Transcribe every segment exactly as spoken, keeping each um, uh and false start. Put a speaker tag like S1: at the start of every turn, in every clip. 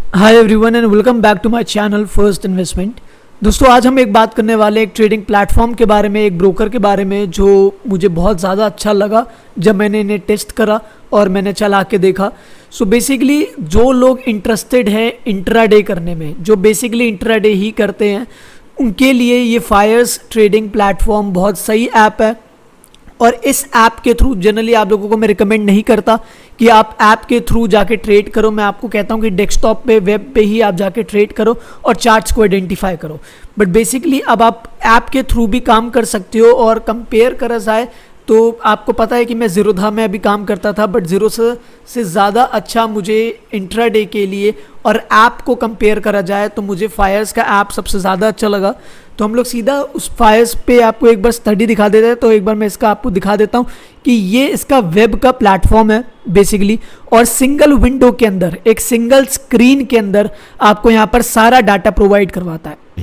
S1: Hi everyone and welcome back to my channel first investment. दोस्तों आज हम एक बात करने वाले एक ट्रेडिंग प्लेटफॉर्म के बारे में, एक ब्रोकर के बारे में जो मुझे बहुत ज़्यादा अच्छा लगा जब मैंने इन्हें टेस्ट करा और मैंने चला के देखा। सो so बेसिकली जो लोग इंटरेस्टेड हैं इंट्राडे करने में, जो बेसिकली इंट्राडे ही करते हैं, उनके लिए ये फायर्स ट्रेडिंग प्लेटफॉर्म बहुत सही ऐप है। और इस ऐप के थ्रू जनरली आप लोगों को मैं रिकमेंड नहीं करता कि आप ऐप के थ्रू जाके ट्रेड करो। मैं आपको कहता हूँ कि डेस्कटॉप पे, वेब पे ही आप जाके ट्रेड करो और चार्ट्स को आइडेंटिफाई करो। बट बेसिकली अब आप ऐप के थ्रू भी काम कर सकते हो। और कंपेयर करा जाए तो आपको पता है कि मैं ज़ीरोधा में अभी काम करता था, बट ज़ीरो से से ज़्यादा अच्छा मुझे इंट्राडे के लिए और ऐप को कंपेयर करा जाए तो मुझे फायर्स का ऐप सबसे ज़्यादा अच्छा लगा। तो हम लोग सीधा उस फायर्स पे आपको एक बार स्टडी दिखा देते हैं। तो एक बार मैं इसका आपको दिखा देता हूँ कि ये इसका वेब का प्लेटफॉर्म है बेसिकली, और सिंगल विंडो के अंदर, एक सिंगल स्क्रीन के अंदर आपको यहाँ पर सारा डाटा प्रोवाइड करवाता है।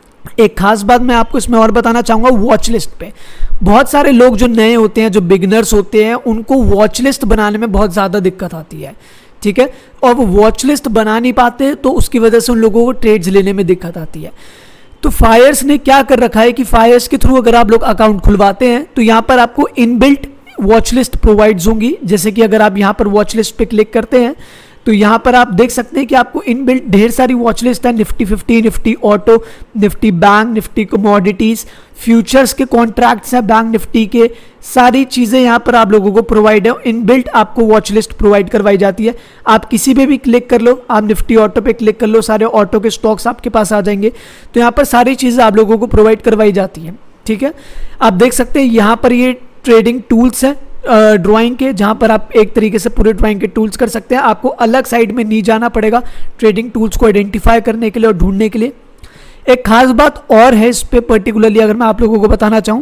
S1: एक खास बात मैं आपको इसमें और बताना चाहूँगा, वॉच लिस्ट पे बहुत सारे लोग जो नए होते हैं, जो बिगनर्स होते हैं, उनको वॉच लिस्ट बनाने में बहुत ज़्यादा दिक्कत आती है, ठीक है। और वो वॉच लिस्ट बना नहीं पाते तो उसकी वजह से उन लोगों को ट्रेड्स लेने में दिक्कत आती है। तो फायर्स ने क्या कर रखा है कि फायर्स के थ्रू अगर आप लोग अकाउंट खुलवाते हैं तो यहाँ पर आपको इनबिल्ट वॉच लिस्ट प्रोवाइड्स होंगी। जैसे कि अगर आप यहाँ पर वॉच लिस्ट पे क्लिक करते हैं तो यहाँ पर आप देख सकते हैं कि आपको इनबिल्ट ढेर सारी वॉच लिस्ट है। Nifty fifty, Nifty auto, Nifty bank, Nifty commodities, futures के कॉन्ट्रैक्ट्स हैं बैंक निफ्टी के, सारी चीज़ें यहाँ पर आप लोगों को प्रोवाइड है। इनबिल्ट आपको वॉच लिस्ट प्रोवाइड करवाई जाती है। आप किसी पे भी क्लिक कर लो, आप निफ्टी ऑटो पे क्लिक कर लो, सारे ऑटो के स्टॉक्स आपके पास आ जाएंगे। तो यहाँ पर सारी चीज़ें आप लोगों को प्रोवाइड करवाई जाती हैं, ठीक है। आप देख सकते हैं यहाँ पर ये ट्रेडिंग टूल्स है ड्राइंग के, जहां पर आप एक तरीके से पूरे ड्राइंग के टूल्स कर सकते हैं। आपको अलग साइड में नहीं जाना पड़ेगा ट्रेडिंग टूल्स को आइडेंटिफाई करने के लिए और ढूंढने के लिए। एक खास बात और है इस पे पर्टिकुलरली अगर मैं आप लोगों को बताना चाहूं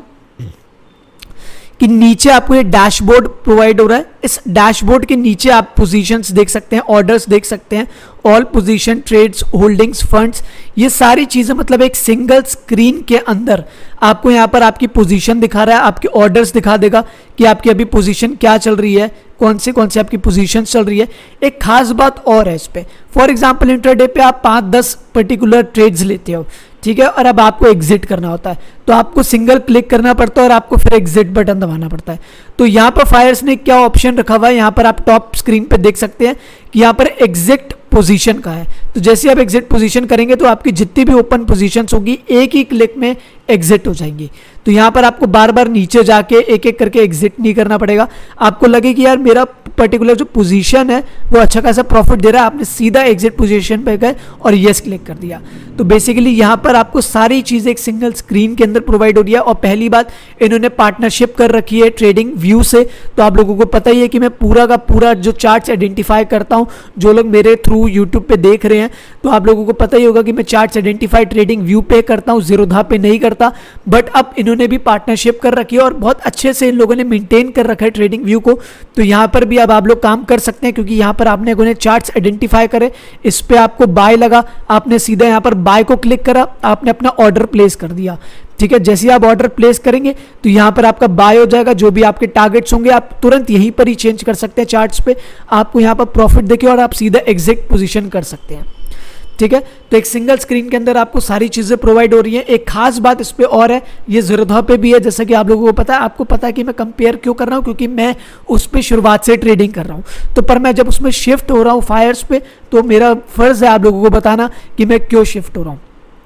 S1: कि नीचे आपको ये डैशबोर्ड प्रोवाइड हो रहा है। इस डैशबोर्ड के नीचे आप पोजीशंस देख सकते हैं, ऑर्डर्स देख सकते हैं, all position, trades, holdings, funds, ये सारी चीज़ें मतलब एक सिंगल स्क्रीन के अंदर आपको यहाँ पर आपकी पोजीशन दिखा रहा है, आपके ऑर्डर्स दिखा देगा कि आपकी अभी पोजीशन क्या चल रही है, कौन से कौन से आपकी पोजीशन चल रही है। एक खास बात और है इस पर, फॉर एग्जाम्पल इंट्राडे पे आप पाँच दस पर्टिकुलर ट्रेड्स लेते हो, ठीक है, और अब आपको एग्जिट करना होता है तो आपको सिंगल क्लिक करना पड़ता है और आपको फिर एग्जिट बटन दबाना पड़ता है। तो यहाँ पर फायर्स ने क्या ऑप्शन रखा हुआ है, यहाँ पर आप टॉप स्क्रीन पे देख सकते हैं कि यहाँ पर एग्जिट पोजीशन का है। तो जैसे आप एग्जिट पोजीशन करेंगे तो आपकी जितनी भी ओपन पोजीशंस होगी एक ही क्लिक में एग्जिट हो जाएंगी। तो यहाँ पर आपको बार बार नीचे जाके एक एक करके एग्जिट नहीं करना पड़ेगा। आपको लगे कि यार मेरा पर्टिकुलर जो पोजीशन है वो अच्छा खासा प्रॉफिट दे रहा है, आपने सीधा एग्जिट पोजीशन पे गए और यस क्लिक कर दिया। तो बेसिकली यहाँ पर आपको सारी चीज़ें एक सिंगल स्क्रीन के अंदर प्रोवाइड हो रही है। और पहली बात, इन्होंने पार्टनरशिप कर रखी है ट्रेडिंग व्यू से। तो आप लोगों को पता ही है कि मैं पूरा का पूरा जो चार्ट्स आइडेंटिफाई करता हूँ, जो लोग मेरे थ्रू यूट्यूब पे देख रहे हैं तो आप लोगों को पता ही होगा कि मैं चार्ट्स आइडेंटिफाई ट्रेडिंग व्यू पे करता हूँ, ज़ीरोधा पे नहीं करता। बट अब इन्होंने भी पार्टनरशिप कर रखी है और बहुत अच्छे से इन लोगों ने मेंटेन कर रखा है ट्रेडिंग व्यू को। तो यहाँ पर भी अब आप लोग काम कर सकते हैं क्योंकि यहाँ पर आपने उन्हें चार्ट्स आइडेंटिफाई करे, इस पे आपको बाय लगा, आपने सीधा यहाँ पर बाय को क्लिक करा, आपने अपना ऑर्डर प्लेस कर दिया, ठीक है। जैसे आप ऑर्डर प्लेस करेंगे तो यहाँ पर आपका बाय हो जाएगा। जो भी आपके टारगेट्स होंगे आप तुरंत यहीं पर ही चेंज कर सकते हैं चार्ट्स पे, आपको यहाँ पर प्रॉफिट देखे और आप सीधा एग्जिट पोजीशन कर सकते हैं, ठीक है। तो एक सिंगल स्क्रीन के अंदर आपको सारी चीज़ें प्रोवाइड हो रही हैं। एक खास बात इस पे और है, ये ज़ीरोधा पे भी है, जैसा कि आप लोगों को पता है। आपको पता है कि मैं कंपेयर क्यों कर रहा हूँ, क्योंकि मैं उस पर शुरुआत से ट्रेडिंग कर रहा हूँ। तो पर मैं जब उसमें शिफ्ट हो रहा हूँ फायर्स पे, तो मेरा फ़र्ज़ है आप लोगों को बताना कि मैं क्यों शिफ्ट हो रहा हूँ।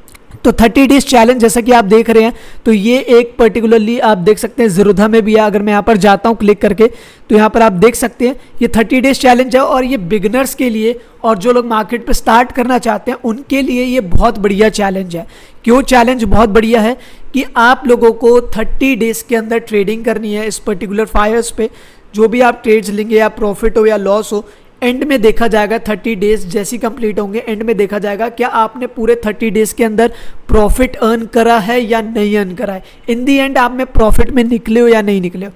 S1: तो थर्टी डेज चैलेंज जैसा कि आप देख रहे हैं, तो ये एक पर्टिकुलरली आप देख सकते हैं ज़ीरोधा में भी है। अगर मैं यहाँ पर जाता हूँ क्लिक करके तो यहाँ पर आप देख सकते हैं ये थर्टी डेज चैलेंज है। और ये बिगनर्स के लिए और जो लोग मार्केट पे स्टार्ट करना चाहते हैं उनके लिए ये बहुत बढ़िया चैलेंज है। क्यों चैलेंज बहुत बढ़िया है कि आप लोगों को थर्टी डेज के अंदर ट्रेडिंग करनी है इस पर्टिकुलर फायर्स पे। जो भी आप ट्रेड्स लेंगे, या प्रॉफिट हो या लॉस हो, एंड में देखा जाएगा। थर्टी डेज जैसी कंप्लीट होंगे एंड में देखा जाएगा क्या आपने पूरे थर्टी डेज के अंदर प्रॉफिट अर्न करा है या नहीं अर्न करा है। इन दी एंड आप में प्रॉफिट में निकले हो या नहीं निकले हो।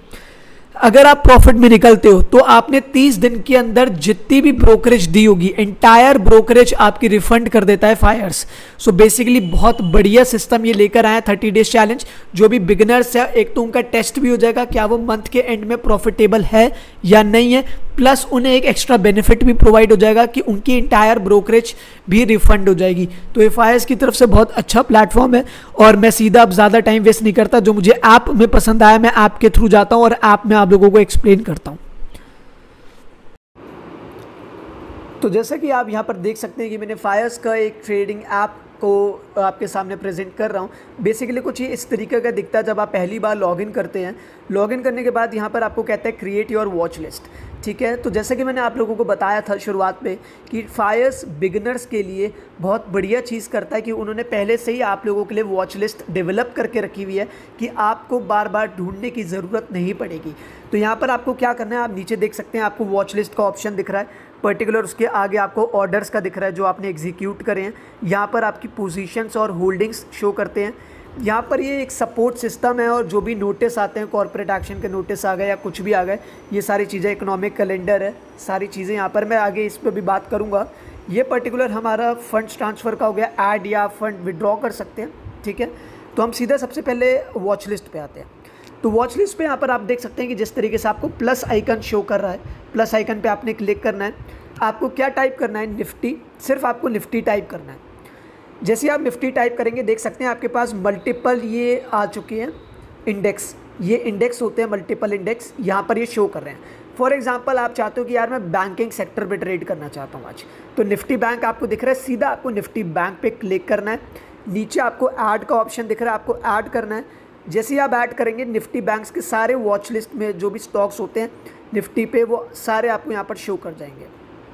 S1: अगर आप प्रॉफिट में निकलते हो तो आपने तीस दिन के अंदर जितनी भी ब्रोकरेज दी होगी, एंटायर ब्रोकरेज आपकी रिफंड कर देता है फायर्स। सो बेसिकली बहुत बढ़िया सिस्टम ये लेकर आया थर्टी डेज चैलेंज। जो भी बिगिनर्स है, एक तो उनका टेस्ट भी हो जाएगा क्या वो मंथ के एंड में प्रॉफिटेबल है या नहीं है। प्लस उन्हें एक एक्स्ट्रा बेनिफिट भी प्रोवाइड हो जाएगा कि उनकी इंटायर ब्रोकरेज भी रिफंड हो जाएगी। तो एफ आई एस की तरफ से बहुत अच्छा प्लेटफॉर्म है और मैं सीधा अब ज़्यादा टाइम वेस्ट नहीं करता, जो मुझे ऐप में पसंद आया मैं ऐप के थ्रू जाता हूँ और ऐप में आप लोगों को एक्सप्लेन करता हूँ। तो जैसा कि आप यहाँ पर देख सकते हैं कि मैंने फायर्स का एक ट्रेडिंग ऐप को आपके सामने प्रेजेंट कर रहा हूँ। बेसिकली कुछ ही इस तरीके का दिखता है जब आप पहली बार लॉगिन करते हैं। लॉगिन करने के बाद यहाँ पर आपको कहता है क्रिएट योर वॉच लिस्ट, ठीक है। तो जैसे कि मैंने आप लोगों को बताया था शुरुआत में कि फायर्स बिगिनर्स के लिए बहुत बढ़िया चीज़ करता है कि उन्होंने पहले से ही आप लोगों के लिए वॉच लिस्ट डेवलप करके रखी हुई है कि आपको बार बार ढूंढने की ज़रूरत नहीं पड़ेगी। तो यहाँ पर आपको क्या करना है, आप नीचे देख सकते हैं आपको वॉच लिस्ट का ऑप्शन दिख रहा है पर्टिकुलर, उसके आगे आपको ऑर्डर्स का दिख रहा है जो आपने एग्जीक्यूट करे हैं। यहाँ पर आपकी पोजीशंस और होल्डिंग्स शो करते हैं। यहाँ पर ये एक सपोर्ट सिस्टम है और जो भी नोटिस आते हैं, कॉर्पोरेट एक्शन के नोटिस आ गए या कुछ भी आ गए, ये सारी चीज़ें, इकोनॉमिक कैलेंडर है, सारी चीज़ें यहाँ पर मैं आगे इस पर भी बात करूँगा। ये पर्टिकुलर हमारा फंड्स ट्रांसफ़र का हो गया, ऐड या फंड विड्रॉ कर सकते हैं, ठीक है। तो हम सीधा सबसे पहले वॉच लिस्ट पर आते हैं। तो वॉच लिस्ट पे यहाँ पर आप देख सकते हैं कि जिस तरीके से आपको प्लस आइकन शो कर रहा है, प्लस आइकन पे आपने क्लिक करना है। आपको क्या टाइप करना है, निफ्टी, सिर्फ आपको निफ्टी टाइप करना है। जैसे आप निफ्टी टाइप करेंगे देख सकते हैं आपके पास मल्टीपल ये आ चुके हैं इंडेक्स, ये इंडेक्स होते हैं मल्टीपल इंडेक्स, यहाँ पर ये शो कर रहे हैं। फॉर एग्जांपल आप चाहते हो कि यार मैं बैंकिंग सेक्टर में ट्रेड करना चाहता हूँ आज, तो निफ्टी बैंक आपको दिख रहा है, सीधा आपको निफ्टी बैंक पे क्लिक करना है। नीचे आपको ऐड का ऑप्शन दिख रहा है, आपको ऐड करना है। जैसे ही आप ऐड करेंगे निफ्टी बैंक्स के सारे वॉच लिस्ट में जो भी स्टॉक्स होते हैं निफ्टी पे, वो सारे आपको यहाँ पर शो कर जाएंगे,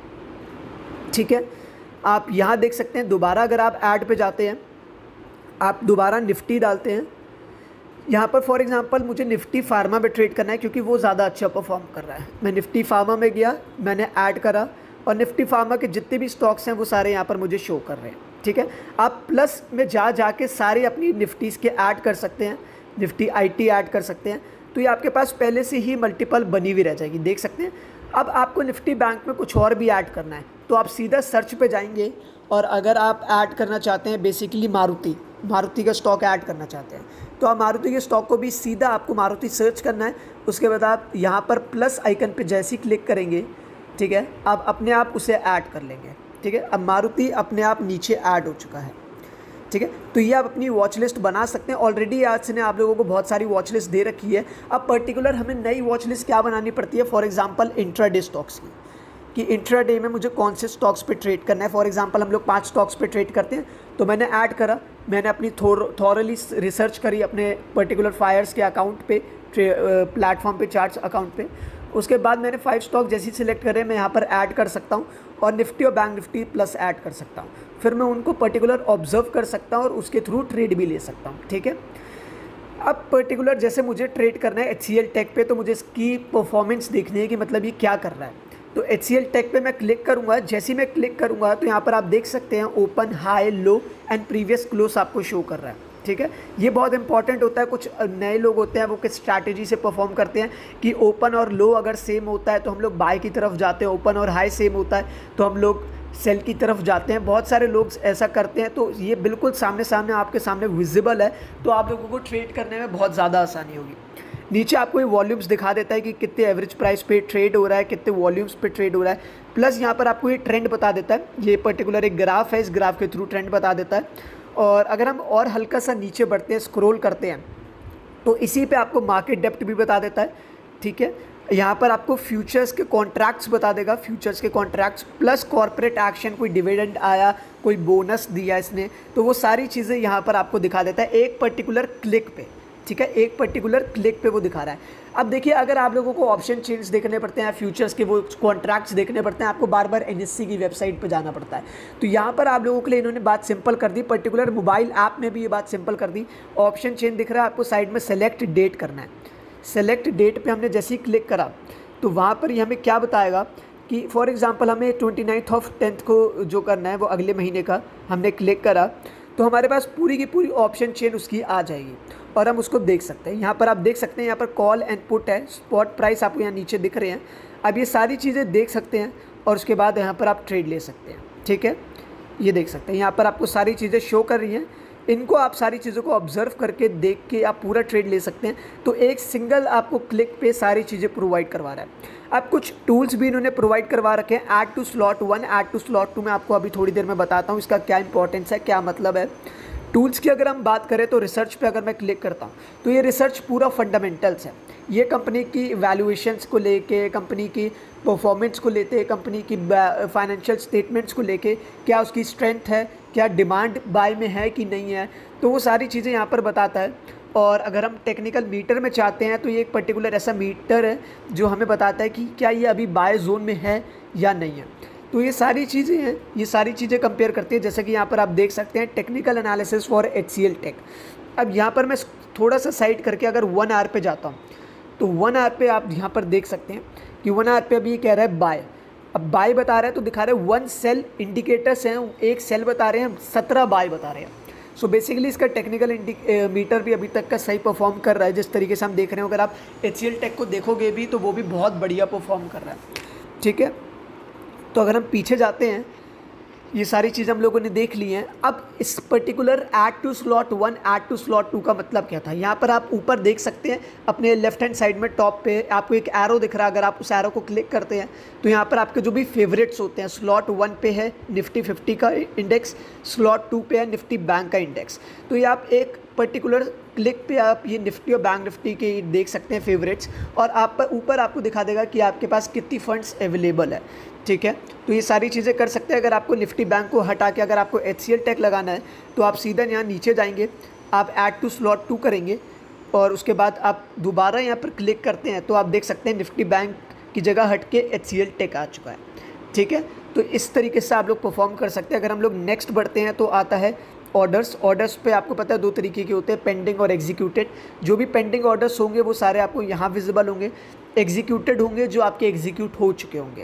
S1: ठीक है। आप यहाँ देख सकते हैं दोबारा अगर आप ऐड पे जाते हैं, आप दोबारा निफ्टी डालते हैं। यहाँ पर फॉर एग्जांपल मुझे निफ्टी फार्मा में ट्रेड करना है क्योंकि वो ज़्यादा अच्छा परफॉर्म कर रहा है। मैं निफ्टी फार्मा में गया, मैंने ऐड करा और निफ्टी फार्मा के जितने भी स्टॉक्स हैं वो सारे यहाँ पर मुझे शो कर रहे हैं, ठीक है। आप प्लस में जा जाके सारे अपनी निफ्टीज़ के ऐड कर सकते हैं, निफ्टी आईटी ऐड कर सकते हैं। तो ये आपके पास पहले से ही मल्टीपल बनी हुई रह जाएगी, देख सकते हैं। अब आपको निफ्टी बैंक में कुछ और भी ऐड करना है तो आप सीधा सर्च पे जाएंगे और अगर आप ऐड करना चाहते हैं बेसिकली मारुति, मारुति का स्टॉक ऐड करना चाहते हैं तो आप मारुति के स्टॉक को भी सीधा आपको मारुति सर्च करना है। उसके बाद आप यहाँ पर प्लस आइकन पे जैसे ही क्लिक करेंगे, ठीक है, आप अपने आप उसे ऐड कर लेंगे, ठीक है। अब मारुति अपने आप नीचे ऐड हो चुका है, ठीक है। तो ये आप अपनी वॉच लिस्ट बना सकते हैं। ऑलरेडी आज से ने आप लोगों को बहुत सारी वॉच लिस्ट दे रखी है। अब पर्टिकुलर हमें नई वॉच लिस्ट क्या बनानी पड़ती है, फॉर एग्जांपल इंट्राडे स्टॉक्स की, कि इंट्राडे में मुझे कौन से स्टॉक्स पे ट्रेड करना है। फॉर एग्जांपल हम लोग पांच स्टॉक्स पे ट्रेड करते हैं, तो मैंने ऐड करा, मैंने अपनी थॉरली रिसर्च करी अपने पर्टिकुलर फायर्स के अकाउंट पे, प्लेटफॉर्म पे, चार्ट्स अकाउंट पे। उसके बाद मैंने फाइव स्टॉक जैसे ही सिलेक्ट करे मैं यहाँ पर ऐड कर सकता हूँ और निफ्टी और बैंक निफ्टी प्लस ऐड कर सकता हूँ। फिर मैं उनको पर्टिकुलर ऑब्जर्व कर सकता हूँ और उसके थ्रू ट्रेड भी ले सकता हूँ, ठीक है। अब पर्टिकुलर जैसे मुझे ट्रेड करना है एच सी एल टेक पे, तो मुझे इसकी परफॉर्मेंस देखनी है कि मतलब ये क्या कर रहा है। तो एच सी एल टेक पे मैं क्लिक करूँगा, जैसे ही मैं क्लिक करूँगा तो यहाँ पर आप देख सकते हैं open, high, low and previous close आपको शो कर रहा है, ठीक है। ये बहुत इंपॉर्टेंट होता है। कुछ नए लोग होते हैं वो किस स्ट्रैटेजी से परफॉर्म करते हैं कि ओपन और लो अगर सेम होता है तो हम लोग बाय की तरफ जाते हैं, ओपन और हाई सेम होता है तो हम लोग सेल की तरफ जाते हैं। बहुत सारे लोग ऐसा करते हैं, तो ये बिल्कुल सामने सामने आपके सामने विजिबल है, तो आप लोगों को ट्रेड करने में बहुत ज़्यादा आसानी होगी। नीचे आपको ये वॉल्यूम्स दिखा देता है कि कितने एवरेज प्राइस पे ट्रेड हो रहा है, कितने वॉल्यूम्स पे ट्रेड हो रहा है। प्लस यहाँ पर आपको ये ट्रेंड बता देता है, ये पर्टिकुलर एक ग्राफ है, इस ग्राफ के थ्रू ट्रेंड बता देता है। और अगर हम और हल्का सा नीचे बढ़ते हैं, स्क्रॉल करते हैं, तो इसी पे आपको मार्केट डेप्थ भी बता देता है, ठीक है। यहाँ पर आपको फ्यूचर्स के कॉन्ट्रैक्ट्स बता देगा, फ्यूचर्स के कॉन्ट्रैक्ट्स प्लस कॉर्पोरेट एक्शन, कोई डिविडेंड आया, कोई बोनस दिया इसने, तो वो सारी चीज़ें यहाँ पर आपको दिखा देता है एक पर्टिकुलर क्लिक पे, ठीक है। एक पर्टिकुलर क्लिक पे वो दिखा रहा है। अब देखिए अगर आप लोगों को ऑप्शन चेंज देखने पड़ते हैं, फ्यूचर्स के वो कॉन्ट्रैक्ट्स देखने पड़ते हैं, आपको बार बार एन एस सी की वेबसाइट पे जाना पड़ता है। तो यहाँ पर आप लोगों के लिए इन्होंने बात सिंपल कर दी, पर्टिकुलर मोबाइल ऐप में भी ये बात सिंपल कर दी। ऑप्शन चेंज दिख रहा है आपको, साइड में सेलेक्ट डेट करना है। सेलेक्ट डेट पे हमने जैसे ही क्लिक करा तो वहाँ पर ये हमें क्या बताएगा कि फॉर एग्जांपल हमें ट्वेंटी नाइन्थ ऑफ टेंथ को जो करना है वो अगले महीने का, हमने क्लिक करा तो हमारे पास पूरी की पूरी ऑप्शन चेन उसकी आ जाएगी और हम उसको देख सकते हैं। यहाँ पर आप देख सकते हैं, यहाँ पर कॉल एंड पुट है, स्पॉट प्राइस आपको यहाँ नीचे दिख रहे हैं। अब ये सारी चीज़ें देख सकते हैं और उसके बाद यहाँ पर आप ट्रेड ले सकते हैं, ठीक है। ये देख सकते हैं यहाँ पर आपको सारी चीज़ें शो कर रही हैं इनको आप सारी चीज़ों को ऑब्जर्व करके देख के आप पूरा ट्रेड ले सकते हैं। तो एक सिंगल आपको क्लिक पे सारी चीज़ें प्रोवाइड करवा रहा है। अब कुछ टूल्स भी इन्होंने प्रोवाइड करवा रखे हैं। Add to slot one, add to slot two मैं आपको अभी थोड़ी देर में बताता हूँ इसका क्या इंपॉर्टेंस है, क्या मतलब है। टूल्स की अगर हम बात करें तो रिसर्च पे अगर मैं क्लिक करता हूँ तो ये रिसर्च पूरा फंडामेंटल्स है। ये कंपनी की वैल्यूएशंस को लेके, कंपनी की परफॉर्मेंस को लेते हैं, कंपनी की फाइनेंशियल स्टेटमेंट्स को लेके, क्या उसकी स्ट्रेंथ है, क्या डिमांड बाय में है कि नहीं है, तो वो सारी चीज़ें यहाँ पर बताता है। और अगर हम टेक्निकल मीटर में चाहते हैं तो ये एक पर्टिकुलर ऐसा मीटर है जो हमें बताता है कि क्या ये अभी बाय जोन में है या नहीं है। तो ये सारी चीज़ें हैं, ये सारी चीज़ें कंपेयर करती है। जैसे कि यहाँ पर आप देख सकते हैं technical analysis for H C L tech. अब यहाँ पर मैं थोड़ा सा साइड करके अगर वन आवर पे जाता हूँ तो वन आवर पे आप यहाँ पर देख सकते हैं कि वन आवर पे अभी ये कह रहा है बाय। अब बाय बता रहा है तो दिखा रहे हैं वन सेल इंडिकेटर्स हैं, एक सेल बता रहे हैं, सत्रह बाय बता रहे हैं। सो बेसिकली इसका टेक्निकल मीटर भी अभी तक का सही परफॉर्म कर रहा है जिस तरीके से हम देख रहे हो। अगर आप एच सी एल टेक को देखोगे भी तो वो भी बहुत बढ़िया परफॉर्म कर रहा है, ठीक है। तो अगर हम पीछे जाते हैं, ये सारी चीज़ हम लोगों ने देख ली हैं। अब इस particular add to slot one, add to slot two का मतलब क्या था। यहाँ पर आप ऊपर देख सकते हैं अपने लेफ्ट हैंड साइड में टॉप पे आपको एक एरो दिख रहा है। अगर आप उस एरो को क्लिक करते हैं तो यहाँ पर आपके जो भी फेवरेट्स होते हैं, स्लॉट वन पे है निफ्टी फिफ्टी का इंडेक्स, स्लॉट टू पे है निफ्टी बैंक का इंडेक्स। तो ये आप एक पर्टिकुलर क्लिक पे आप ये निफ्टी और बैंक निफ्टी के देख सकते हैं फेवरेट्स, और आप पर ऊपर आपको दिखा देगा कि आपके पास कितनी फंड्स अवेलेबल है, ठीक है। तो ये सारी चीज़ें कर सकते हैं। अगर आपको निफ्टी बैंक को हटा के अगर आपको एच सी एल टेक लगाना है तो आप सीधा यहाँ नीचे जाएंगे, आप ऐड टू स्लॉट टू करेंगे और उसके बाद आप दोबारा यहाँ पर क्लिक करते हैं तो आप देख सकते हैं निफ्टी बैंक की जगह हट के एच सी एल टेक आ चुका है, ठीक है। तो इस तरीके से आप लोग परफॉर्म कर सकते हैं। अगर हम लोग नेक्स्ट बढ़ते हैं तो आता है ऑर्डर्स। ऑर्डर्स पे आपको पता है दो तरीके के होते हैं, पेंडिंग और एग्जीक्यूटेड। जो भी पेंडिंग ऑर्डर्स होंगे वो सारे आपको यहाँ विजिबल होंगे। एग्जीक्यूटेड होंगे जो आपके एग्जीक्यूट हो चुके होंगे।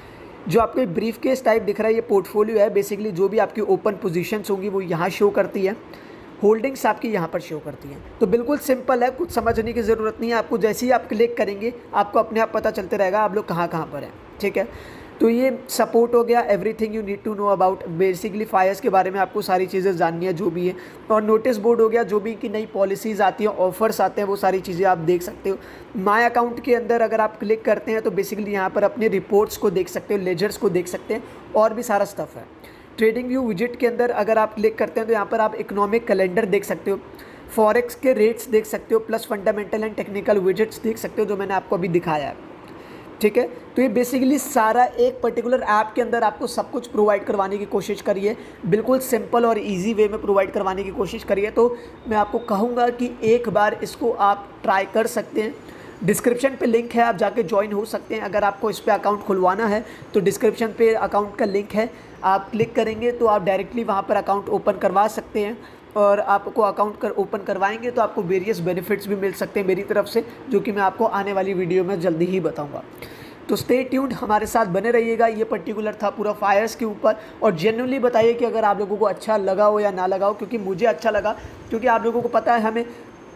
S1: जो आपको ब्रीफ केस टाइप दिख रहा है ये पोर्टफोलियो है। बेसिकली जो भी आपकी ओपन पोजीशंस होंगी वो यहाँ शो करती है, होल्डिंग्स आपकी यहाँ पर शो करती हैं। तो बिल्कुल सिंपल है, कुछ समझने की ज़रूरत नहीं है आपको। जैसे ही आप क्लिक करेंगे आपको अपने आप पता चलते रहेगा आप लोग कहाँ कहाँ पर हैं, ठीक है। तो ये सपोर्ट हो गया, everything you need to know about. Basically Fyers के बारे में आपको सारी चीज़ें जाननी है जो भी है। और नोटिस बोर्ड हो गया, जो भी की नई पॉलिसीज़ आती हैं, ऑफर्स आते हैं, वो सारी चीज़ें आप देख सकते हो। माय अकाउंट के अंदर अगर आप क्लिक करते हैं तो बेसिकली यहाँ पर अपने रिपोर्ट्स को देख सकते हो, लेजर्स को देख सकते हैं, और भी सारा स्टफ़ है। ट्रेडिंग व्यू विजिट के अंदर अगर आप क्लिक करते हैं तो यहाँ पर आप इकोनॉमिक कैलेंडर देख सकते हो, फॉरेक्स के रेट्स देख सकते हो, plus fundamental and technical visits देख सकते हो जो मैंने आपको अभी दिखाया है, ठीक है। तो ये बेसिकली सारा एक पर्टिकुलर ऐप के अंदर आपको सब कुछ प्रोवाइड करवाने की कोशिश करी है, बिल्कुल सिंपल और इजी वे में प्रोवाइड करवाने की कोशिश करी है। तो मैं आपको कहूँगा कि एक बार इसको आप ट्राई कर सकते हैं। डिस्क्रिप्शन पे लिंक है, आप जाके ज्वाइन हो सकते हैं। अगर आपको इस पर अकाउंट खुलवाना है तो डिस्क्रिप्शन पे अकाउंट का लिंक है, आप क्लिक करेंगे तो आप डायरेक्टली वहाँ पर अकाउंट ओपन करवा सकते हैं। और आपको अकाउंट कर ओपन करवाएंगे तो आपको वेरियस बेनिफिट्स भी मिल सकते हैं मेरी तरफ से, जो कि मैं आपको आने वाली वीडियो में जल्दी ही बताऊंगा। तो स्टे ट्यून्ड, हमारे साथ बने रहिएगा। ये पर्टिकुलर था पूरा फायर्स के ऊपर। और जेन्युइनली बताइए कि अगर आप लोगों को अच्छा लगा हो या ना लगा हो, क्योंकि मुझे अच्छा लगा, क्योंकि आप लोगों को पता है हमें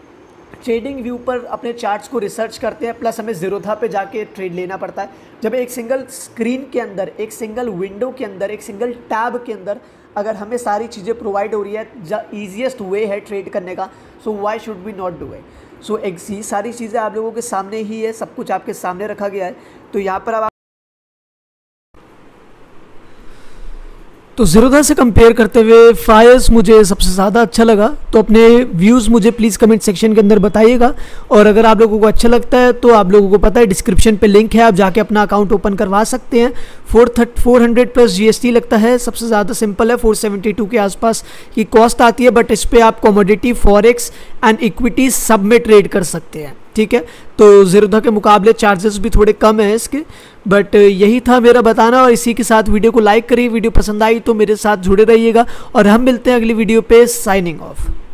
S1: ट्रेडिंग व्यू पर अपने चार्ट्स को रिसर्च करते हैं, प्लस हमें ज़ीरोधा पे जाके ट्रेड लेना पड़ता है। जब एक सिंगल स्क्रीन के अंदर, एक सिंगल विंडो के अंदर, एक सिंगल टैब के अंदर अगर हमें सारी चीज़ें प्रोवाइड हो रही है, ज ईजिएस्ट वे है ट्रेड करने का, so why should we not do it. So एक सारी चीज़ें आप लोगों के सामने ही है, सब कुछ आपके सामने रखा गया है। तो यहाँ पर आप तो ज़ीरोधा से कंपेयर करते हुए फायर्स मुझे सबसे ज़्यादा अच्छा लगा। तो अपने व्यूज़ मुझे प्लीज़ कमेंट सेक्शन के अंदर बताइएगा। और अगर आप लोगों को अच्छा लगता है तो आप लोगों को पता है डिस्क्रिप्शन पे लिंक है, आप जाके अपना अकाउंट ओपन करवा सकते हैं। Four thirty four hundred plus GST लगता है, सबसे ज़्यादा सिंपल है, फोर सेवेंटी टू के आसपास की कॉस्ट आती है। बट इस पर आप कमोडिटी, फॉरेक्स एंड इक्विटीज सब में ट्रेड कर सकते हैं, ठीक है। तो ज़ीरोधा के मुकाबले चार्जेस भी थोड़े कम हैं इसके। बट यही था मेरा बताना, और इसी के साथ वीडियो को लाइक करिए। वीडियो पसंद आई तो मेरे साथ जुड़े रहिएगा, और हम मिलते हैं अगली वीडियो पे। Signing of.